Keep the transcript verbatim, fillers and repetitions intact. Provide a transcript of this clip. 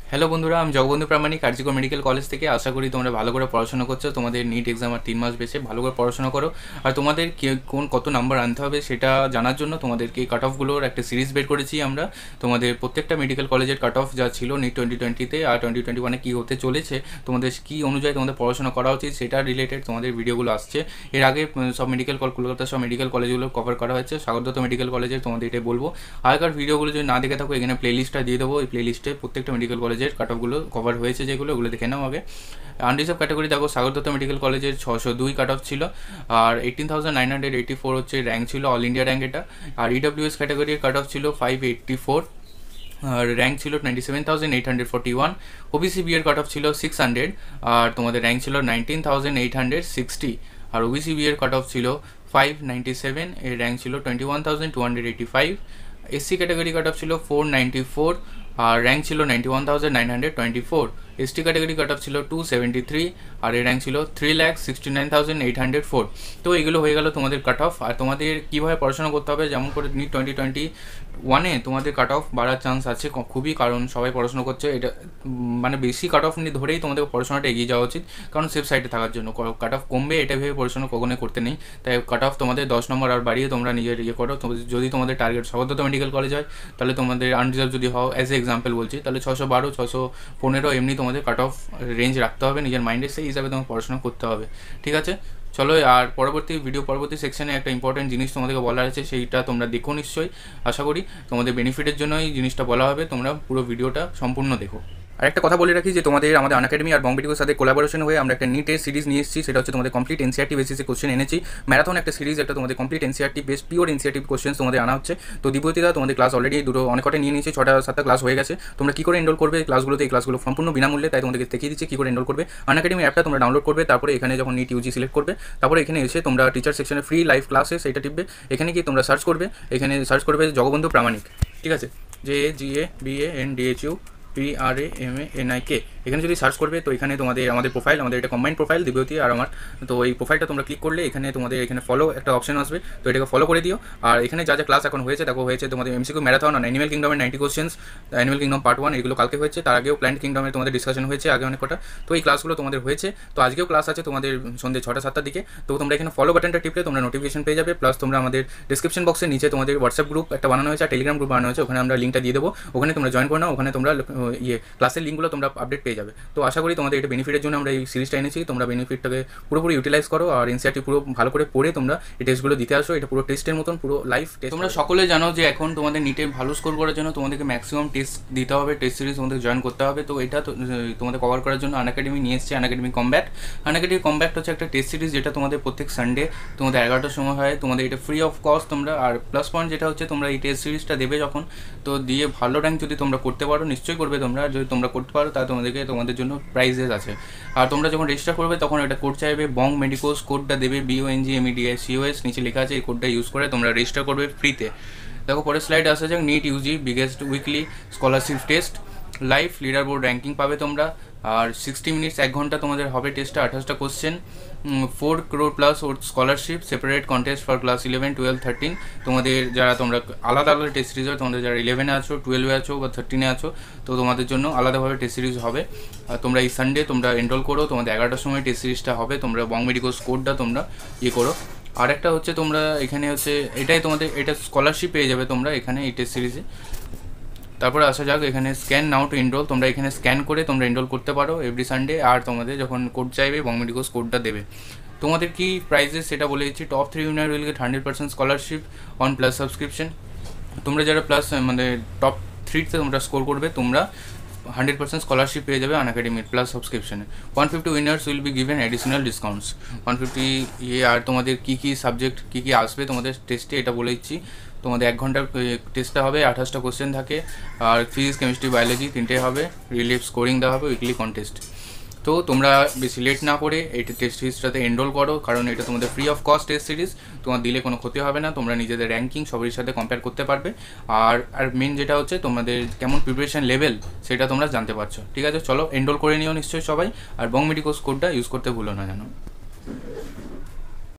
Hello বন্ধুরা, আমি জগবন্ধু প্রামাণিক কার্যকর মেডিকেল কলেজ থেকে। আশা করি তোমরা ভালো করে পড়াশোনা করছো। তোমাদের নিট এক্সাম আর তিন মাস বেশি ভালো করে পড়াশোনা করো। আর তোমাদের কে কোন কত নাম্বার আনতে হবে সেটা জানার জন্য তোমাদেরকে কাট অফগুলোর একটা সিরিজ বের করেছি আমরা। তোমাদের প্রত্যেকটা মেডিকেল কলেজের কাট অফ যা ছিল নিট টোয়েন্টি টোয়েন্টিতে আর টোয়েন্টি টোয়েন্টি ওয়ানে কী হতে চলেছে, তোমাদের কী অনুযায়ী তোমাদের পড়াশোনা করা উচিত সেটা রিলেটেড তোমাদের ভিডিওগুলো আসছে। এর আগে সব মেডিকেল কল কলকাতার সব মেডিকেল কলেজগুলো কভার করা হয়েছে। স্বাগত মেডিকেল কলেজের তোমাদের এটাই বলবো, আগেকার ভিডিওগুলো যদি না দেখে থাকো এখানে প্লে লিস্টটা দিয়ে দেবো। এই প্লে লিস্টে প্রত্যেকটা মেডিকেল কলেজের কাট অফগুলো কভার হয়েছে, যেগুলো ওগুলো দেখে নাও আগে। আনরিজার্ভ ক্যাটাগরি দেখো, স্বাগত মেডিকেল কলেজের ছশো দুই কাট অফ ছিল আর eighteen thousand nine hundred eighty four হচ্ছে র্যাঙ্ক ছিল, অল ইন্ডিয়া র্যাঙ্ক এটা। আর ইডব্লিউএস ক্যাটাগরির কাট অফ ছিল ফাইভ এইট্টি ফোর আর র্যাঙ্ক ছিল twenty seven thousand eight hundred forty one. OBC B এর কাট অফ ছিল সিক্স হান্ড্রেড আর তোমাদের র্যাঙ্ক ছিল nineteen thousand eight hundred sixty. আর ওবিসি বি এর কাট অফ ছিল ফাইভ নাইনটি সেভেন, এর র্যাঙ্ক ছিল twenty one thousand two hundred eighty five. SC category cut off ছিল ফোর নাইনটি ফোর আর র্যাঙ্ক ছিল ninety one thousand nine hundred twenty four. ST category cut off ছিল two seventy three আর এর rank ছিল three lakh sixty nine thousand eight hundred four. তো এগুলো হয়ে গেল তোমাদের কাট অফ। আর তোমাদের কীভাবে পড়াশোনা করতে হবে, যেমন করে নিট টোয়েন্টি টোয়েন্টি ওয়ানে তোমাদের কাট অফ বাড়ার চান্স আছে খুবই, কারণ সবাই পড়াশোনা করছে। এটা মানে বেশি কাট অফ নিয়ে ধরেই তোমাদের পড়াশোনাটা এগিয়ে যাওয়া উচিত, কারণ সেফ সাইডে থাকার জন্য। কাট অফ কমবে এটা ভেবে পড়াশোনা কখনোই করতে নেই। তাই কাট অফ তোমাদের দশ নম্বর আর বাড়িয়ে তোমরা নিজের ইয়ে করো। যদি তোমাদের টার্গেট স্বাগত মেডিকেল কলেজ হয় তাহলে তোমাদের আনরিজার্ভ যদি হও, অ্যাজ এ এক্সাম্পল বলছি, তাহলে ছশো বারো ছশো পনেরো এমনি তোমাদের কাট অফ রেঞ্জ রাখতে হবে নিজের মাইন্ডে, সেই হিসাবে তোমার পড়াশোনা করতে হবে। ঠিক আছে, চলো। আর পরবর্তী ভিডিও পরবর্তী সেকশনে একটা ইম্পর্টেন্ট জিনিস তোমাদেরকে বলা আছে, সেইটা তোমরা দেখো নিশ্চয়ই। আশা করি তোমাদের বেনিফিটের জন্য এই জিনিসটা বলা হবে, তোমরা পুরো ভিডিওটা সম্পূর্ণ দেখো। আর একটা কথা বলে রাখি যে তোমাদের আমাদের আনএকাডেমি আর বং ভিডিওর সাথে কোলাবোরেশন হয়ে আমরা একটা নিটের সিরিজ নিয়ে এসেছি। সেটা হচ্ছে তোমাদের কমপ্লিট এনসিআরটি বেসিসে কোশ্চেন এনেছি। ম্যারাথন একটা সিরিজ, একটা তোমাদের complete NCERT base pure NCERT question তোমাদের আনা হচ্ছে। তো দ্বিতীয়তা তোমাদের ক্লাস অলরেডি দুটো অনেক কটা নিয়ে নিয়েছে, ছটা সাতটা ক্লাস হয়ে গেছে। তোমরা কী করে এনরোল করবে ক্লাসগুলোতে, এই ক্লাসগুলো সম্পূর্ণ বিনামূল্যে, তাই তোমাদেরকে দেখিয়ে দিচ্ছি কী করে এনরোল করবে। আনএকাডেমি অ্যাপটা তোমরা ডাউনলোড করবে, তারপরে এখানে যখন নিট ইউজি সিলেক্ট করবে, তারপরে এখানে এসে তোমরা টিচার সেকশনে ফ্রি লাইভ ক্লাসে সেইটা টিপবে। এখানে কি তোমরা সার্চ করবে, এখানে সার্চ করবে জগবন্ধু প্রামাণিক। ঠিক আছে, J A G A B A N D H U P R A M A N I K, এখানে যদি সার্চ করবে তো এখানে তোমাদের আমাদের প্রোফাইল, আমাদের এটা কম্বাইন্ড প্রোফাইল দিব্যতি আর আমার। তো এই প্রোফাইলটা তোমরা ক্লিক করলে এখানে তোমাদের এখানে ফলো একটা অপশন আসবে, তো এটাকে ফলো করে দিও। আর এখানে যা যা ক্লাস এখন হয়েছে দেখো, হয়েছে তোমাদের এমসিকিউ ম্যারাথন আর অ্যানিমেল কিংডমের ninety questions, animal kingdom part one, এগুলো কালকে হয়েছে। তার আগেও প্ল্যান্ট কিংডমের তোমাদের ডিসকাশন হয়েছে আগে অনেক কটা। তো এই ক্লাসগুলো তোমাদের হয়েছে। তো আজকেও ক্লাস আছে তোমাদের সন্ধ্যে ছটা সাতটার দিকে। তো তোমরা এখানে ফলো বাটনটা টিপলে তোমরা নোটিফিকেশন পেয়ে যাবে। প্লাস তোমরা আমাদের ডিসক্রিপশন বক্সের নিচে তোমাদের হোয়াটসঅ্যাপ গ্রুপ একটা বানানো হয়েছে আর টেলিগ্রাম গ্রুপ বানানো হয়েছে, ওখানে আমরা লিঙ্কটা দিয়ে দেবো। ওখানে তোমরা জয়েন করে নাও, ওখানে তোমরা ইয়ে ক্লাসের লিঙ্কগুলো তোমরা আপডেট পেয়ে যাবে। তো আশা করি তোমাদের এটা বেনিফিটের জন্য আমরা এই সিরিজটা এনেছি, তোমরা বেনিফিটটাকে পুরোপুরি ইউটিলাইজ করো আর এনসিআরটি পুরো ভালো করে পড়ে তোমরা এই টেস্টগুলো দিতে আসো। এটা পুরো টেস্টের মতন, পুরো লাইভ টেস্ট। তোমরা সকলে জানো যে এখন তোমাদের নিটে ভালো স্কোর করার জন্য তোমাদেরকে ম্যাক্সিমাম টেস্ট দিতে হবে, টেস্ট সিরিজ তোমাদের জয়েন করতে হবে। তো এটা তোমাদের কভার করার জন্য আনএকাডেমি নিয়ে এসছে আনএকাডেমি কমব্যাট। আনএকাডেমি কমব্যাট হচ্ছে একটা টেস্ট সিরিজ যেটা তোমাদের প্রত্যেক সানডে তোমাদের এগারোটার সময় হয়। তোমাদের এটা ফ্রি অফ কস্ট তোমরা। আর প্লাস পয়েন্ট যেটা হচ্ছে তোমরা এই টেস্ট সিরিজটা দেবে যখন, তো দিয়ে ভালো র্যাঙ্ক যদি তোমরা করতে পারো, নিশ্চয়ই করবে তোমরা, যদি তোমরা করতে পারো তাহলে তোমাদেরকে তোমাদের জন্য প্রাইজেস আছে। আর তোমরা যখন রেজিস্টার করবে তখন এটা কোড চাইবে, বং মেডিকোস কোডটা দেবে, বিওএনজি এমইডিআই সিওএস নিচে লেখা আছে, এই কোডটা ইউজ করে তোমরা রেজিস্টার করবে ফ্রিতে। দেখো পরের স্লাইড আসা যাক, NEET UG biggest weekly scholarship test, live leader board ranking পাবে তোমরা। আর সিক্সটি মিনিটস এক ঘন্টা তোমাদের হবে টেস্টটা, আঠাশটা question, four crore plus or scholarship, separate contest for class eleven twelve thirteen. তোমাদের যারা তোমরা আলাদা আলাদা টেস্ট সিরিজ হয়, তোমাদের যারা ইলেভেনে আছো, টুয়েলভে আছো বা থার্টিনে আছো, তো তোমাদের জন্য আলাদাভাবে টেস্ট সিরিজ হবে। আর তোমরা এই সানডে তোমরা এনরোল করো, তোমাদের এগারোটার সময় টেস্ট সিরিজটা হবে। তোমরা বং মেডিকোস কোডটা তোমরা ইয়ে করো। আর একটা হচ্ছে তোমরা এখানে হচ্ছে এটাই তোমাদের এটা স্কলারশিপ পেয়ে যাবে তোমরা এখানে এই টেস্ট সিরিজে। তারপরে আসা যাক এখানে স্ক্যান নাও টু এনরোল, তোমরা এখানে স্ক্যান করে তোমরা এনরোল করতে পারো এভরি সানডে। আর তোমাদের যখন কোড চাইবে বং মেডিকোস কোডটা দেবে। তোমাদের কি প্রাইজেস সেটা বলে দিচ্ছি। Top three winner will get hundred percent scholarship on plus subscription. তোমরা যারা প্লাস মানে টপ থ্রিতে তোমরা স্কোর করবে, তোমরা হান্ড্রেড পার্সেন্ট স্কলারশিপ পেয়ে যাবে আনএকাডেমির প্লাস সাবস্ক্রিপশনে। One fifty winners will be given additional discounts. One fifty ইয়ে। আর তোমাদের কী কী সাবজেক্ট কী কী আসবে তোমাদের টেস্টে এটা বলে দিচ্ছি। তোমাদের এক ঘন্টার টেস্টটা হবে, আঠাশটা কোশ্চেন থাকে। আর ফিজিক্স কেমিস্ট্রি বায়োলজি তিনটে হবে, রিলিফ স্কোরিং দেওয়া হবে, উইকলি কন্টেস্ট। তো তোমরা বেশি লেট না করে এইটা টেস্ট সিরিজটাতে এনরোল করো, কারণ এটা তোমাদের free of cost test series. তোমার দিলে কোনো ক্ষতি হবে না, তোমরা নিজেদের র্যাঙ্কিং সবার সাথে কম্পেয়ার করতে পারবে। আর আর মেন যেটা হচ্ছে তোমাদের কেমন প্রিপারেশন লেভেল সেটা তোমরা জানতে পারছো। ঠিক আছে, চলো এনরোল করে নিও নিশ্চয়ই সবাই। আর বং মেডিকোস কোডটা ইউজ করতে ভুলো না জানো।